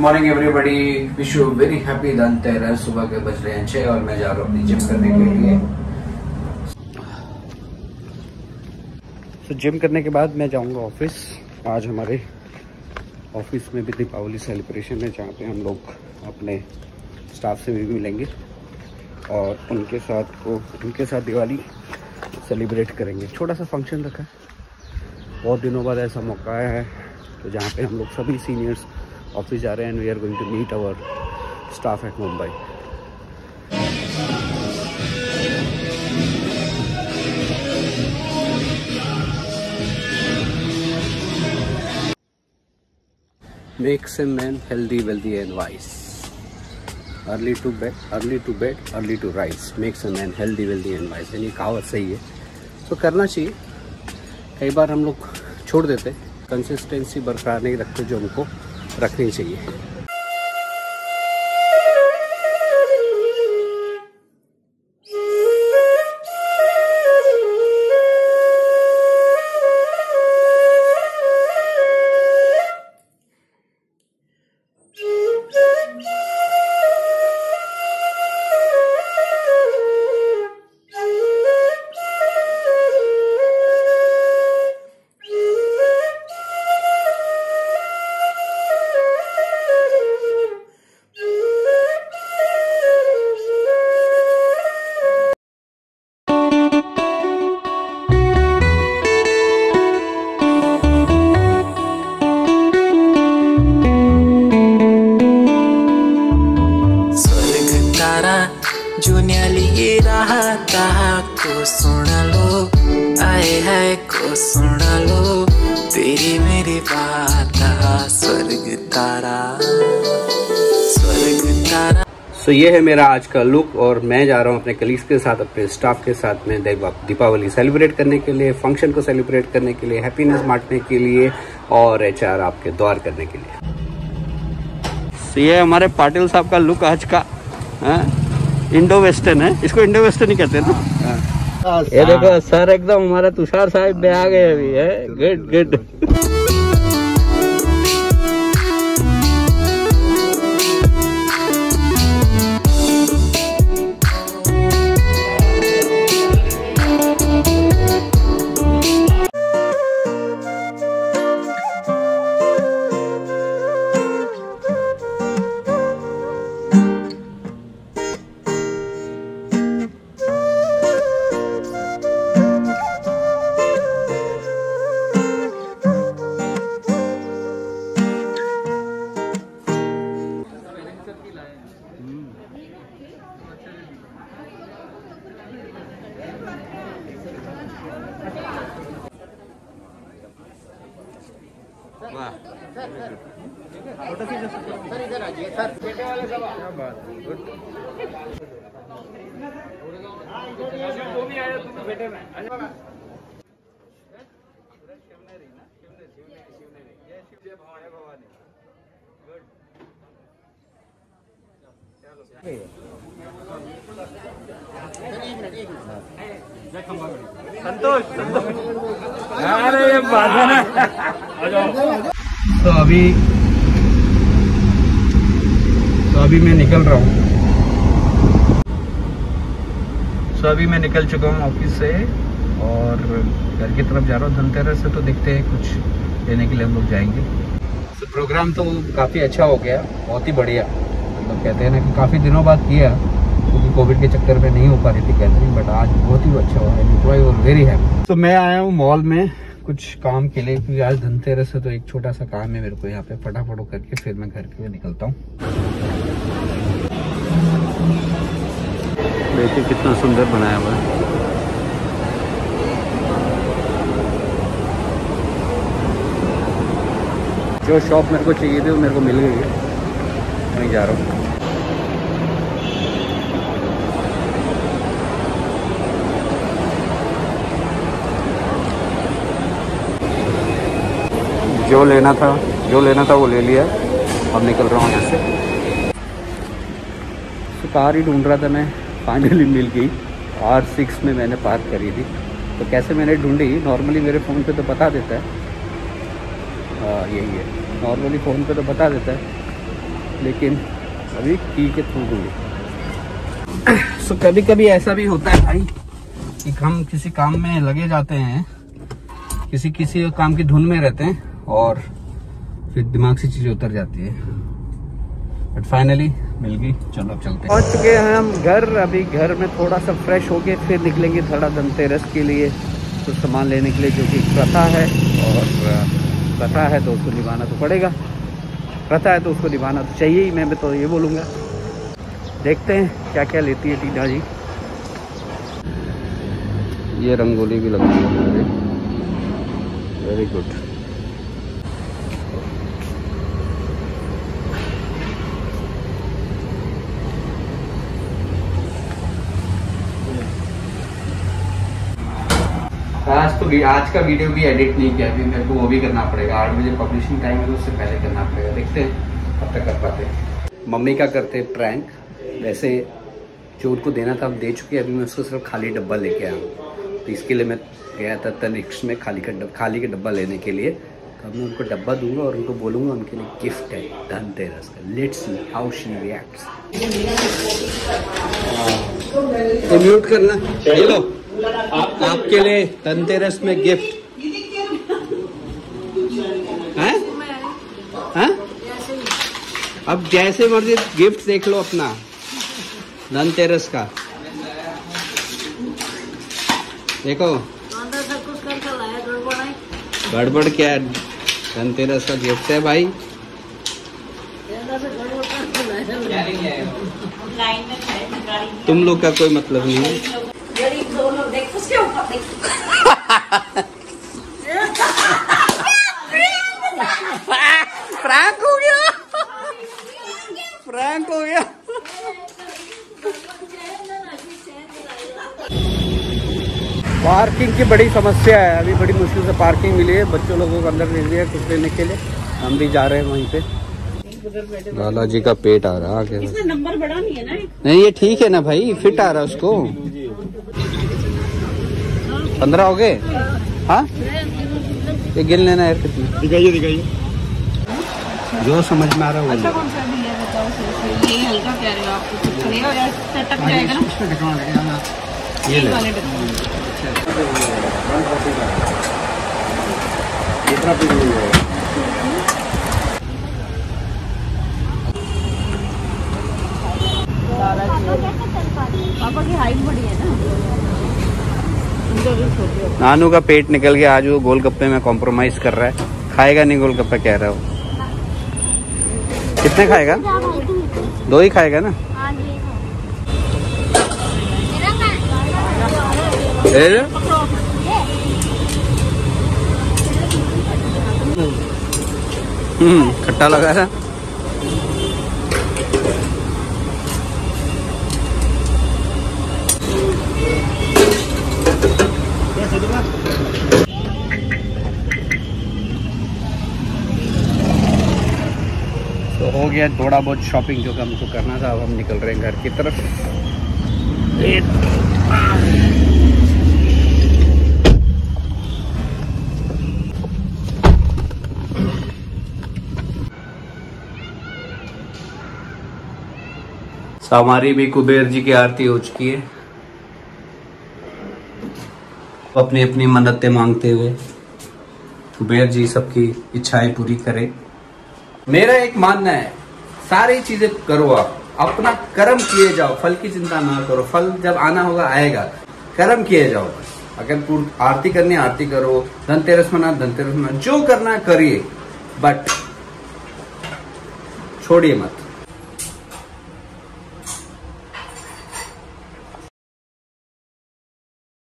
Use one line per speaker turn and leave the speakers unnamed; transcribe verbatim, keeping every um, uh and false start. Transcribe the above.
Morning everybody, wish you very happy Dhanteras. सुबह के बज रहे हैं छह और मैं जा रहा हूँ अपनी जिम करने के लिए। तो जिम करने के बाद मैं जाऊँगा ऑफिस। आज हमारे ऑफिस में भी दीपावली सेलिब्रेशन है, जहाँ पे हम लोग अपने स्टाफ से भी मिलेंगे और उनके साथ को उनके साथ दिवाली सेलिब्रेट करेंगे। छोटा सा फंक्शन रखा है, बहुत दिनों बाद ऐसा मौका आया है, तो जहाँ पे हम लोग सभी सीनियर्स ऑफिस जा रहे हैं and we are going to meet our staff at Mumbai. Makes a man healthy, wealthy and wise. Early to bed, early to bed, early to rise. Makes a man healthy, wealthy and wise. यानी कहावत सही है, तो करना चाहिए। कई बार हम लोग छोड़ देते, कंसिस्टेंसी बरकरार नहीं रखते जो हमको रखनी चाहिए। जुनियाली रहता को सुन लो, आए है को सुन लो, तेरी मेरी बात स्वर्ग तारा स्वर्ग तारा। सो ये है मेरा आज का लुक और मैं जा रहा हूँ अपने कलीग्स के साथ, अपने स्टाफ के साथ में दीपावली सेलिब्रेट करने के लिए, फंक्शन को सेलिब्रेट करने के लिए, हैप्पीनेस बांटने के लिए और एचआर आपके द्वार करने के लिए। सो ये हमारे पाटिल साहब का लुक आज का है, इंडो वेस्टर्न है, इसको इंडो वेस्टर्न ही कहते हैं ना। ये देखो सर एकदम हमारा तुषार साहब में आ गए अभी है। Good good.
सर इधर आइए सर, बेटे वाले सब क्या बात है। गुड। तुम ही आए, तुम बेटे में शिवनेरी ना, शिवनेरी शिवनेरी ये शिव भवानी भवानी। गुड। संतोष संतोष अरे ये बात है ना।
तो अभी तो अभी मैं निकल रहा हूँ तो अभी मैं निकल चुका हूँ ऑफिस से और घर की तरफ जा रहा हूँ। धनतेरस से तो दिखते हैं कुछ लेने के लिए हम लोग जाएंगे। तो प्रोग्राम तो काफ़ी अच्छा हो गया, बहुत ही बढ़िया। मतलब कहते हैं ना कि काफ़ी दिनों बाद किया, क्योंकि कोविड के चक्कर में नहीं हो पा रही थी गैदरिंग, बट आज बहुत ही अच्छा हुआ। एंजॉय और वेरी हैप्पी। तो मैं आया हूँ मॉल में कुछ काम के लिए, क्योंकि आज धनतेरस है तो एक छोटा सा काम है मेरे को यहाँ पे, फटाफट करके फिर मैं घर के लिए निकलता हूँ। देखिए कितना सुंदर बनाया हुआ है। जो शॉप मेरे को चाहिए थी वो मेरे को मिल गई है, मैं जा रहा हूँ। जो लेना था जो लेना था वो ले लिया, अब निकल रहा हूँ यहाँ से। तो कार ही ढूंढ रहा था मैं, फाइनली मिल गई। आर सिक्स में मैंने पार्क करी थी। तो कैसे मैंने ढूंढी, नॉर्मली मेरे फ़ोन पे तो बता देता है, हाँ यही है, नॉर्मली फ़ोन पे तो बता देता है, लेकिन अभी की के थ्रू दूंगी। सो कभी कभी ऐसा भी होता है भाई कि हम किसी काम में लगे जाते हैं, किसी किसी काम की धुन में रहते हैं और फिर दिमाग से चीजें उतर जाती है। बट फाइनली मिल गई, चलो अब चलते हैं। पहुंच चुके हैं हम घर। अभी घर में थोड़ा सा फ्रेश होके फिर निकलेंगे थोड़ा धनतेरस के लिए कुछ तो सामान लेने के लिए, जो कि प्रथा है और प्रथा है तो उसको निभाना तो पड़ेगा, प्रथा है तो उसको निभाना तो चाहिए ही। मैं भी तो ये बोलूँगा। देखते हैं क्या क्या लेती है टीना जी। ये रंगोली भी लगती है, वेरी गुड। आज तो आज का वीडियो भी एडिट नहीं किया, अभी मेरे को वो भी करना पड़ेगा। आठ बजे पब्लिशिंग टाइम है तो उससे पहले करना पड़ेगा। देखते हैं कब तक कर पाते हैं। मम्मी का करते प्रैंक, वैसे जो उनको देना था हम दे चुके हैं। अभी मैं उसको सिर्फ खाली डब्बा लेके आया हूँ, तो इसके लिए मैं गया था तनिष्क में खाली का खाली का डब्बा लेने के लिए। तो अब मैं उनको डब्बा दूंगा और उनको बोलूँगा उनके लिए गिफ्ट है धनतेरस का। Let's see how she reacts. तो म्यूट करना, ये लो आप, आपके लिए धनतेरस में गिफ्ट है। हैं? अब जैसे मर्जी गिफ्ट देख लो अपना धनतेरस का। देखो गड़बड़ क्या है, धनतेरस का गिफ्ट है भाई। तुम लोग का कोई मतलब नहीं है।
देख उसके ऊपर देख।
फ्रैंक हो गया, फ्रैंक हो गया। पार्किंग की बड़ी समस्या है, अभी बड़ी मुश्किल से पार्किंग मिली है। बच्चों लोगों को अंदर भेज दिया कुछ लेने के लिए, हम भी जा रहे हैं वहीं पे। लाला जी का पेट आ रहा है, इसमें नंबर बड़ा नहीं है ना। नहीं ये ठीक है ना भाई, फिट आ रहा है उसको। पंद्रह हो गए। हाँ ये गिन लेना यार कितनी। दिखाइए दिखाइए जो समझ में आ रहा है। अच्छा कौन सा भी है बताओ। ये हल्का कह रहे हो आप, सेटअप जाएगा ना ये वाले पापा की हाइट बड़ी है ना। नानू का पेट निकल गया आज, वो गोलगप्पे में कॉम्प्रोमाइज कर रहा है। खाएगा नहीं गोलगप्पे कह रहा है वो। कितने खाएगा? दो ही खाएगा ना। हम्म खट्टा लगा था। तो हो गया थोड़ा बहुत शॉपिंग जो हमको करना था। अब हम निकल रहे हैं घर की तरफ। हमारी भी कुबेर जी की आरती हो चुकी है। अपनी अपनी मन्नतें मांगते हुए कुबेर जी सबकी इच्छाएं पूरी करे। मेरा एक मानना है, सारी चीजें करो आप, अपना कर्म किए जाओ, फल की चिंता ना करो। फल जब आना होगा आएगा, कर्म किए जाओ बस। अगर आरती करनी आरती करो, धनतेरस मना धनतेरस मना, जो करना करिए, बट छोड़िए मत।